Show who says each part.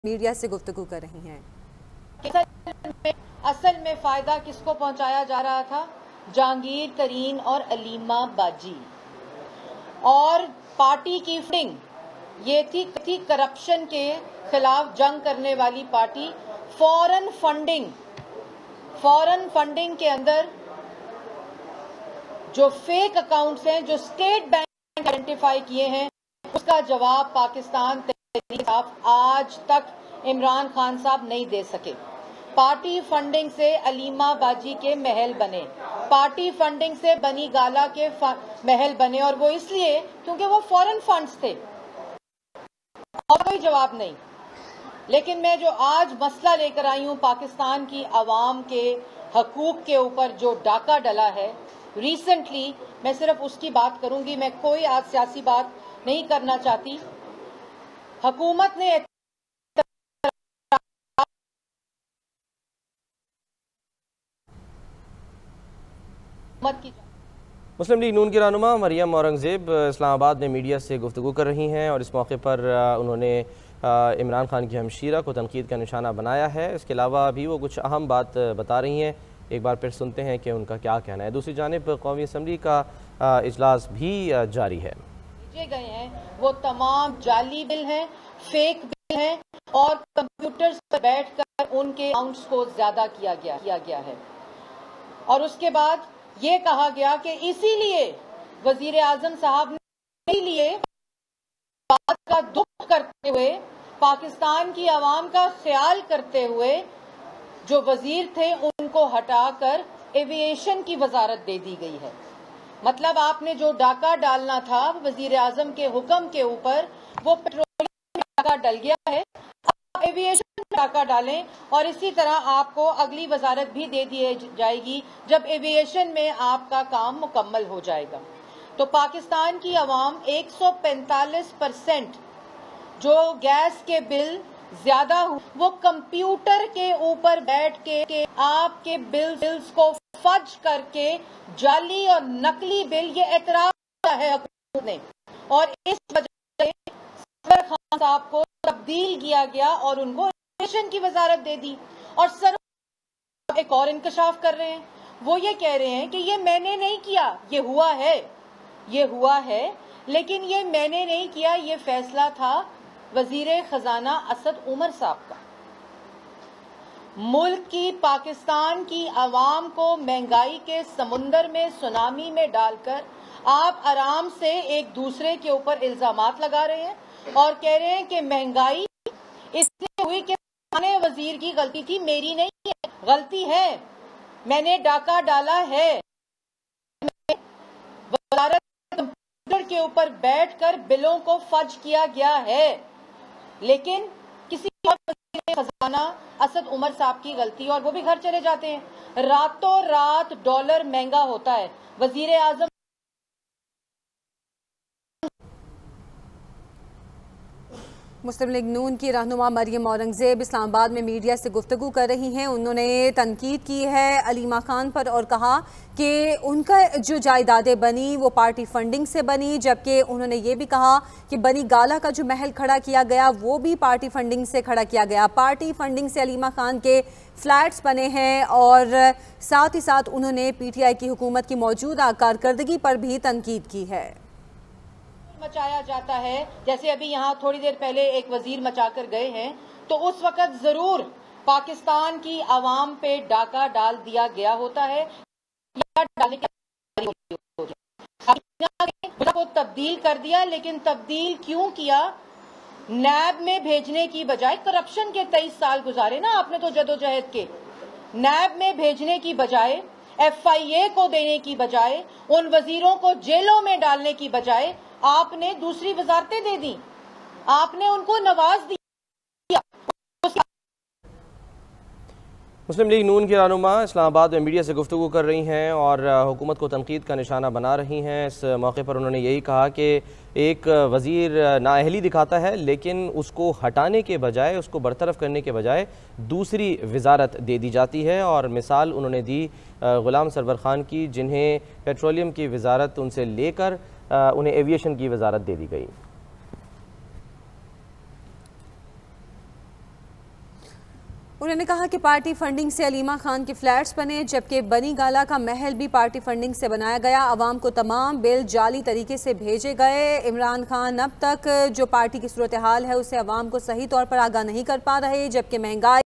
Speaker 1: Media से गुफ्तगू कर रही हैं।
Speaker 2: असल में फायदा किसको पहुंचाया जा रहा था? जहांगीर तरीन और अलीमा बाजी और पार्टी की फंडिंग। ये थी करप्शन के खिलाफ जंग करने वाली पार्टी। फॉरेन फंडिंग के अंदर जो फेक अकाउंट्स हैं, जो स्टेट बैंक आइडेंटिफाई किए हैं, उसका जवाब पाकिस्तान तहरीक साहब आज तक इमरान खान साहब नहीं दे सके। पार्टी फंडिंग से अलीमा बाजी के महल बने, पार्टी फंडिंग से बनी गाला के महल बने, और वो इसलिए क्योंकि वो फॉरेन फंड्स थे और कोई जवाब नहीं। लेकिन मैं जो आज मसला लेकर आई हूं, पाकिस्तान की आवाम के हकूक के ऊपर जो डाका डला है रिसेंटली, मैं सिर्फ उसकी बात करूंगी। मैं कोई आज सियासी बात नहीं करना चाहती। हुकूमत ने
Speaker 3: मुस्लिम लीग नून की रहनुमा मरियम औरंगज़ेब इस्लामाबाद में मीडिया से गुफ्तगू कर रही हैं और इस मौके पर उन्होंने इमरान खान की हमशीरा को तनकीद का निशाना बनाया है। इसके अलावा भी वो कुछ अहम बात बता रही हैं। एक बार फिर सुनते हैं कि उनका क्या कहना है। दूसरी जानिब कौमी असम्बली का इजलास भी जारी है।
Speaker 2: भेजे गए हैं वो तमाम जाली बिल हैं, फेक बिल हैं, और कंप्यूटर्स पर बैठकर उनके अकाउंट्स को ज्यादा किया गया है। और उसके बाद ये कहा गया कि इसीलिए वजीर आजम साहब ने लिए बात का दुख करते हुए, पाकिस्तान की आवाम का ख्याल करते हुए, जो वजीर थे उनको हटाकर एविएशन की वजारत दे दी गई है। मतलब आपने जो डाका डालना था वजीर आजम के हुक्म के ऊपर, वो पेट्रोलियम में डाका डल गया है, आप एविएशन में डाका डालें। और इसी तरह आपको अगली वजारत भी दे दी जाएगी जब एविएशन में आपका काम मुकम्मल हो जाएगा। तो पाकिस्तान की आवाम 145% जो गैस के बिल ज्यादा, वो कंप्यूटर के ऊपर बैठ के आपके बिल्स को फज करके जाली और नकली बिल, ये एतराफ किया है हुकूमत ने, और इस वजह से सर खान साहब को तब्दील किया गया और उनको एविएशन की वजारत दे दी। और सर एक और इंकशाफ कर रहे हैं, वो ये कह रहे हैं कि ये मैंने नहीं किया, ये हुआ है, लेकिन ये मैंने नहीं किया, ये फैसला था वजीर खजाना असद उमर साहब का। मुल्क की, पाकिस्तान की आवाम को महंगाई के समुंदर में, सुनामी में डालकर आप आराम से एक दूसरे के ऊपर इल्जामात लगा रहे हैं और कह रहे हैं कि महंगाई इसलिए हुई कि वजीर की गलती थी, मेरी नहीं है, गलती है, मैंने डाका डाला है, वजारत कंप्यूटर के ऊपर बैठकर बिलों को फज किया गया है। लेकिन किसी और वज़ीर खजाना असद उमर साहब की गलती, और वो भी घर चले जाते हैं। रातों रात डॉलर महंगा होता है। वजीर आजम
Speaker 1: मुस्लिम लीग नून की रहनुमा मरियम औरंगज़ेब इस्लामाबाद में मीडिया से गुफ्तगू कर रही हैं। उन्होंने तनकीद की है अलीमा खान पर और कहा कि उनका जो जायदादें बनी वो पार्टी फंडिंग से बनी, जबकि उन्होंने ये भी कहा कि बनी गाला का जो महल खड़ा किया गया वो भी पार्टी फंडिंग से खड़ा किया गया। पार्टी फंडिंग से अलीमा खान के फ्लैट्स बने हैं और साथ ही साथ उन्होंने PTI की हुकूमत की मौजूदा कारकर्दगी पर भी तनकीद की है।
Speaker 2: मचाया जाता है, जैसे अभी यहाँ थोड़ी देर पहले एक वजीर मचाकर गए हैं, तो उस वक्त जरूर पाकिस्तान की आवाम पे डाका डाल दिया गया होता है या डालने को तब्दील कर दिया। लेकिन तब्दील क्यों किया? नैब में भेजने की बजाय, करप्शन के 23 साल गुजारे ना आपने तो जदोजहद के, नैब में भेजने की बजाय, FIA को देने की बजाय, उन वजीरों को जेलों में डालने की बजाय आपने दूसरी वजारतें दे दी, आपने उनको नवाज दिया।
Speaker 3: मुस्लिम लीग नून की रहनुमा इस्लामाबाद में मीडिया से गुफ्तगू कर रही हैं और हुकूमत को तनकीद का निशाना बना रही हैं। इस मौके पर उन्होंने यही कहा कि एक वज़ीर नाअहली दिखाता है, लेकिन उसको हटाने के बजाय, उसको बरतरफ करने के बजाय दूसरी वजारत दे दी जाती है। और मिसाल उन्होंने दी गुलाम सरवर खान की, जिन्हें पेट्रोलियम की वजारत उनसे लेकर उन्हें एविएशन की वजारत दे दी गई।
Speaker 1: उन्होंने कहा कि पार्टी फंडिंग से अलीमा खान के फ्लैट्स बने, जबकि बनी गाला का महल भी पार्टी फंडिंग से बनाया गया। अवाम को तमाम बिल जाली तरीके से भेजे गए। इमरान खान अब तक जो पार्टी की सूरत हाल है उसे अवाम को सही तौर पर आगाह नहीं कर पा रहे, जबकि महंगाई